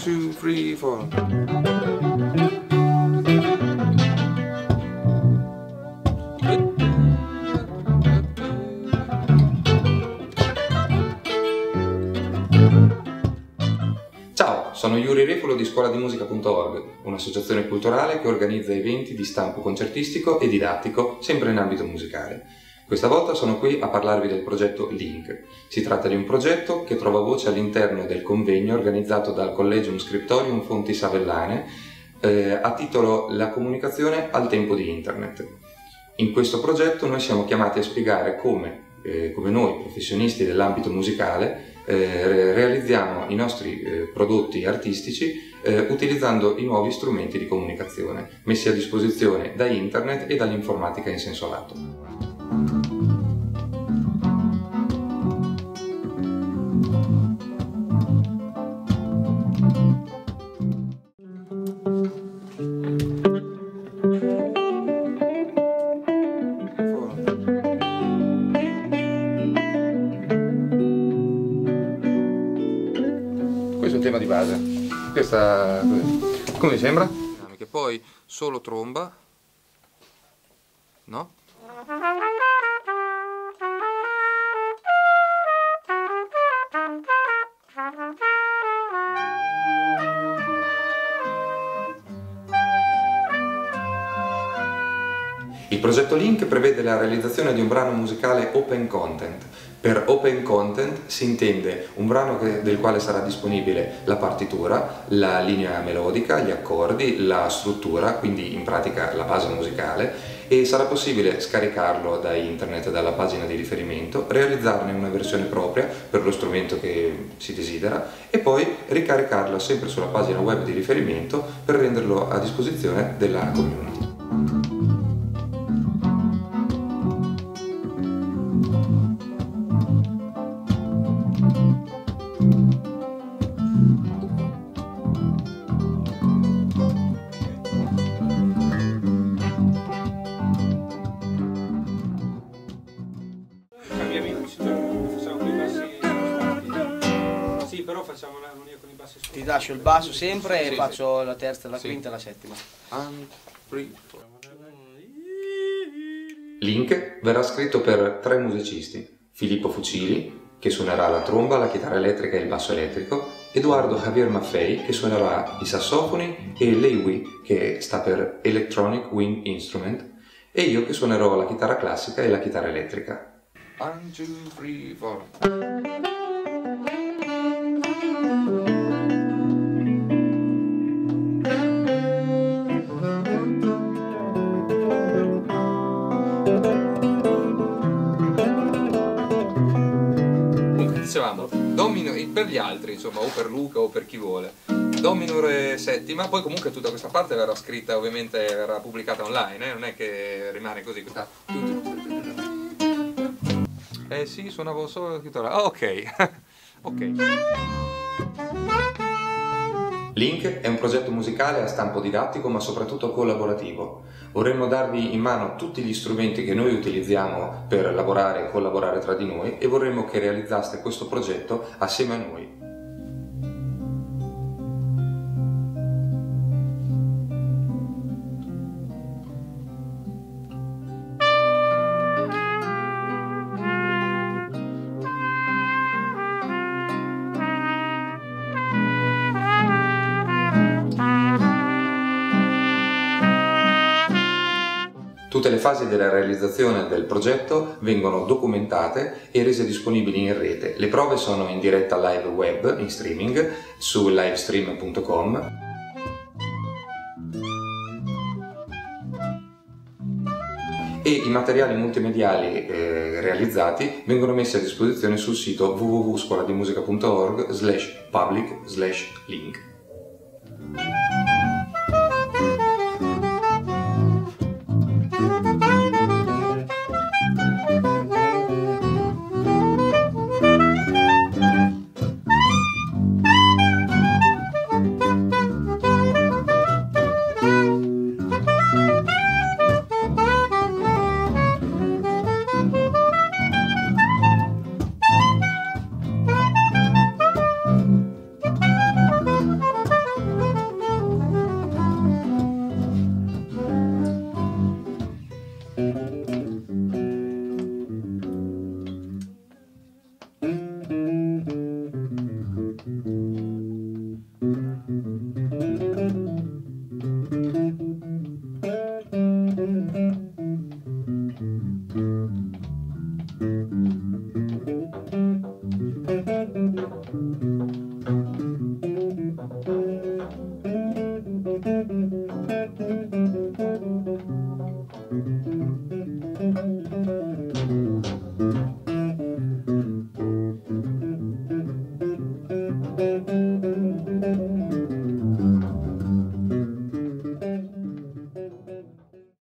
2, 3, 4. Ciao, sono Yuri Refolo di Scuola di Musica.org, un'associazione culturale che organizza eventi di stampo concertistico e didattico, sempre in ambito musicale. Questa volta sono qui a parlarvi del progetto Link. Si tratta di un progetto che trova voce all'interno del convegno organizzato dal Collegium Scriptorium Fonti Savellane a titolo La comunicazione al tempo di Internet. In questo progetto noi siamo chiamati a spiegare come noi, professionisti dell'ambito musicale, realizziamo i nostri prodotti artistici utilizzando i nuovi strumenti di comunicazione messi a disposizione da Internet e dall'informatica in senso lato. Questo è il tema di base. Questa, come vi sembra? Che poi solo tromba, no? Il progetto Link prevede la realizzazione di un brano musicale open content. Per open content si intende un brano del quale sarà disponibile la partitura, la linea melodica, gli accordi, la struttura, quindi in pratica la base musicale, e sarà possibile scaricarlo da internet, dalla pagina di riferimento, realizzarne una versione propria per lo strumento che si desidera e poi ricaricarlo sempre sulla pagina web di riferimento per renderlo a disposizione della community. Sì, però facciamo l'armonia con i bassi sopra. Ti lascio il basso sempre e Sì, faccio la terza, la Sì. quinta e la settima. Link verrà scritto per 3 musicisti: Filippo Fucili, che suonerà la tromba, la chitarra elettrica e il basso elettrico, Edoardo Javier Maffei, che suonerà i sassofoni, e l'EWI, che sta per Electronic Wind Instrument, e io che suonerò la chitarra classica e la chitarra elettrica. 1, 2, 3, 4. Dicevamo, Do minore, per gli altri, insomma, o per Luca o per chi vuole, Do minore settima, poi comunque tutta questa parte verrà scritta, ovviamente verrà pubblicata online, non è che rimane così. Sì, suonavo solo la chitarra. Ah, ok. Ok. Link è un progetto musicale a stampo didattico ma soprattutto collaborativo. Vorremmo darvi in mano tutti gli strumenti che noi utilizziamo per lavorare e collaborare tra di noi e vorremmo che realizzaste questo progetto assieme a noi. Tutte le fasi della realizzazione del progetto vengono documentate e rese disponibili in rete. Le prove sono in diretta live web, in streaming, su livestream.com. E i materiali multimediali realizzati vengono messi a disposizione sul sito www.scoladimusica.org/public/link. ascolto.